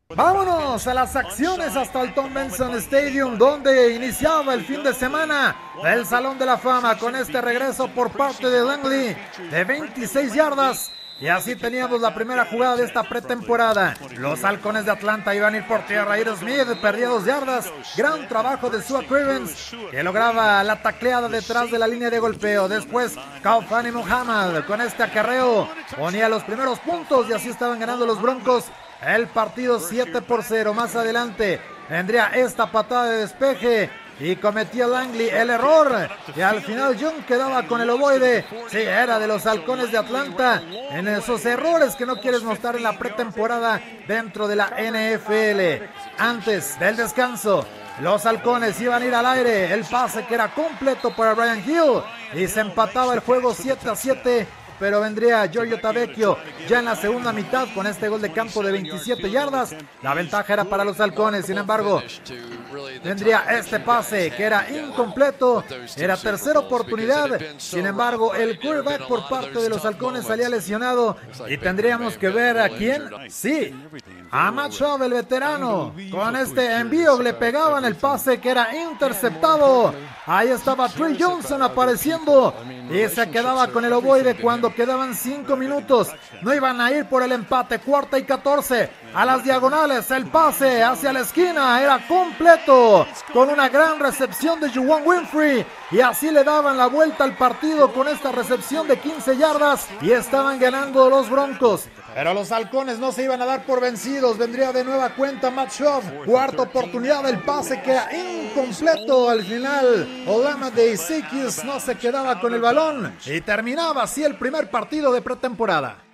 Vámonos a las acciones hasta el Tom Benson Stadium, donde iniciaba el fin de semana del Salón de la Fama con este regreso por parte de Langley de 26 yardas. Y así teníamos la primera jugada de esta pretemporada. Los Halcones de Atlanta iban a ir por tierra. Iro Smith perdía 2 yardas. Gran trabajo de Sua Crivens, que lograba la tacleada detrás de la línea de golpeo. Después, Kaufani Muhammad con este acarreo ponía los primeros puntos y así estaban ganando los Broncos el partido 7-0. Más adelante vendría esta patada de despeje y cometía Langley el error, y al final Young quedaba con el ovoide. Sí, era de los Halcones de Atlanta, en esos errores que no quieres mostrar en la pretemporada dentro de la NFL. Antes del descanso, los Halcones iban a ir al aire, el pase que era completo para Brian Hill, y se empataba el juego 7-7. Pero vendría Giorgio Tavecchio ya en la segunda mitad con este gol de campo de 27 yardas. La ventaja era para los Halcones, sin embargo, vendría este pase que era incompleto. Era tercera oportunidad, sin embargo, el quarterback por parte de los Halcones salía lesionado. Y tendríamos que ver a quién. Sí, a Matt Schaub, el veterano. Con este envío le pegaban el pase que era interceptado. Ahí estaba Trey Johnson apareciendo y se quedaba con el ovoide cuando quedaban 5 minutos. No iban a ir por el empate. 4ª y 14. A las diagonales, el pase hacia la esquina era completo, con una gran recepción de Juwan Winfrey, y así le daban la vuelta al partido con esta recepción de 15 yardas y estaban ganando los Broncos. Pero los Halcones no se iban a dar por vencidos. Vendría de nueva cuenta Matt Schaub. 4ª oportunidad, el pase que era incompleto. Al final, Olamide Zaccheaus no se quedaba con el balón y terminaba así el primer partido de pretemporada.